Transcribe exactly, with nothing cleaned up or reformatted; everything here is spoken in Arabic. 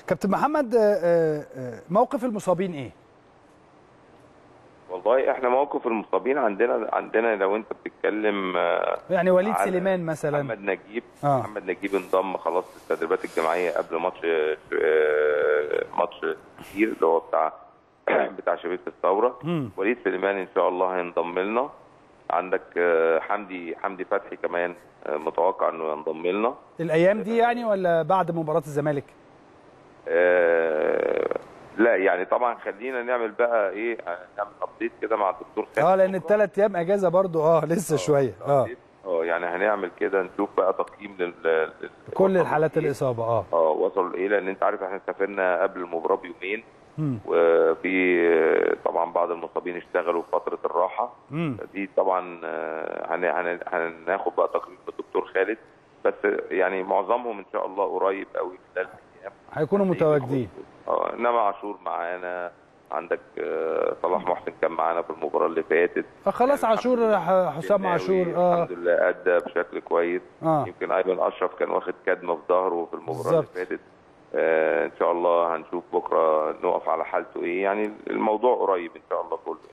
كابتن محمد، آه، آه، موقف المصابين ايه؟ والله احنا موقف المصابين عندنا عندنا لو انت بتتكلم يعني وليد على سليمان مثلا. محمد نجيب آه. محمد نجيب انضم خلاص للتدريبات الجماعيه قبل ماتش ماتش كتير اللي هو بتاع بتاع شبيبه الثوره. وليد سليمان ان شاء الله هينضم لنا. عندك حمدي حمدي فتحي كمان متوقع انه ينضم لنا الايام دي يعني ولا بعد مباراه الزمالك؟ آه لا يعني طبعا خلينا نعمل بقى ايه، نعمل ابديت كده مع الدكتور خالد. اه لان الثلاث ايام اجازه برضو اه لسه شويه. اه اه يعني هنعمل كده نشوف بقى تقييم لل كل الحالات الاصابه. اه اه وصلوا لايه، لان انت عارف احنا سافرنا قبل المباراه بيومين، وفي طبعا بعض المصابين اشتغلوا في فتره الراحه. مم. دي طبعا هناخد بقى تقييم من الدكتور خالد، بس يعني معظمهم ان شاء الله قريب قوي خلال ايام هيكونوا متواجدين. اه انما عاشور معانا، عندك صلاح محسن كان معانا في المباراه اللي فاتت. آه خلاص يعني عاشور حسام عاشور اه الحمد لله ادى بشكل كويس. آه. يمكن ايمن اشرف كان واخد كدمه في ظهره في المباراه بالزبط. اللي فاتت. آه ان شاء الله هنشوف بكره نقف على حالته ايه، يعني الموضوع قريب ان شاء الله كله.